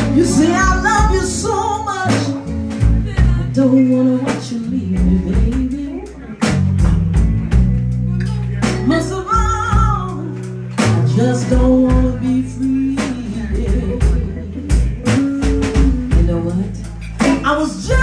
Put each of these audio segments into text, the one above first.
You say I love you so much, I don't wanna watch you leave me, baby. Most of all, I just don't wanna be free. You know what? I was just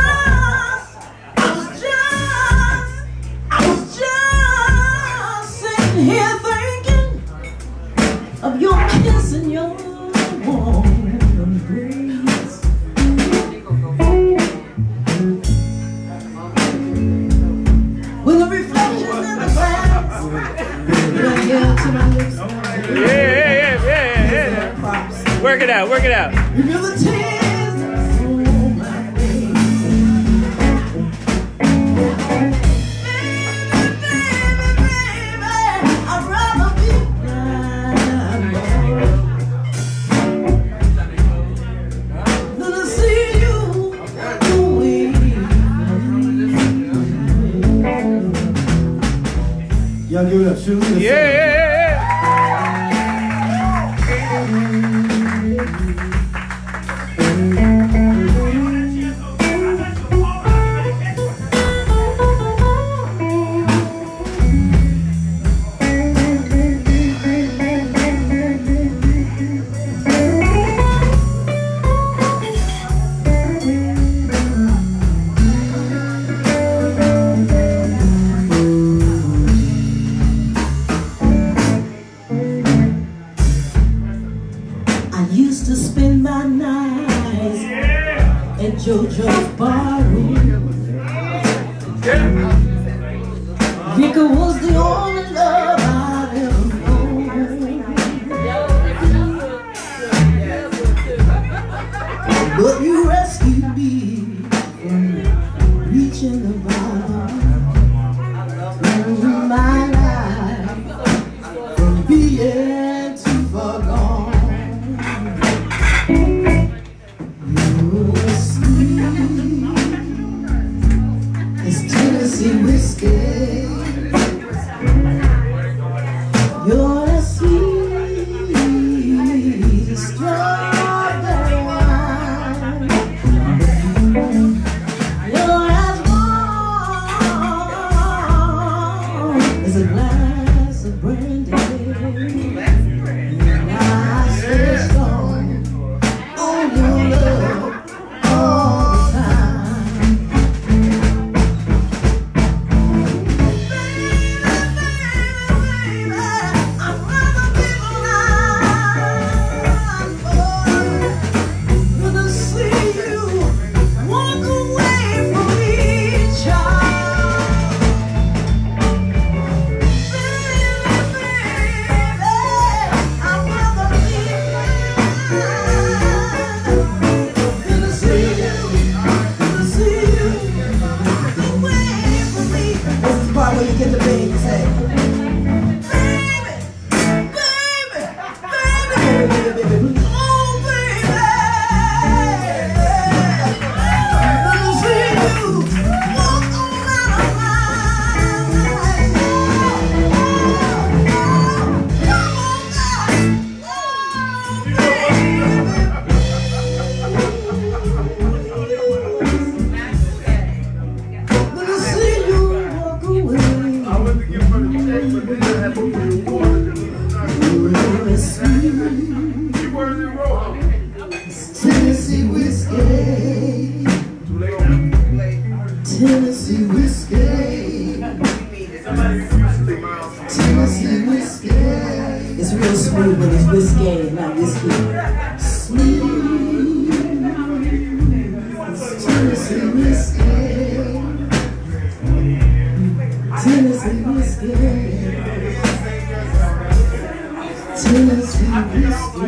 sitting here thinking of your kiss and your warm embrace. With the reflections in the glass, to my lips. Yeah. Work it out, work it out. You feel the tears on my face. Baby, I'd rather be blind than to see you away. Y'all give it up, shoot. Yeah. I used to spend my nights at Jojo'S barroom. Vicar was the only love I'd ever known. But you rescued me from reaching the bottom of my life, from being too far gone. Whiskey, you're as sweet as strawberry wine. You're as warm as a glass of brandy. And I stay strong on your love all the time. When you get the baby, you say, baby, oh baby, let me see you walk on out of my life. Come on now, let me see you walk away. Tennessee whiskey, Tennessee whiskey, Tennessee whiskey. It's real smooth, but it's whiskey, not whiskey. Smooth. It's Tennessee whiskey, Tennessee whiskey, Tennessee whiskey.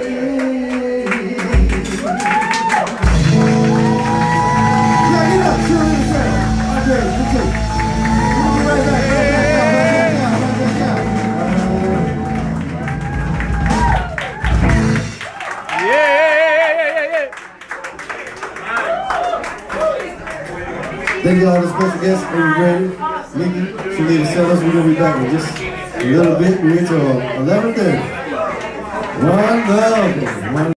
Thank you all the special guests, Baby Brady, Mickey, Shalita Sellers. We're going to be back in just a little bit. We're until 11:30. One love.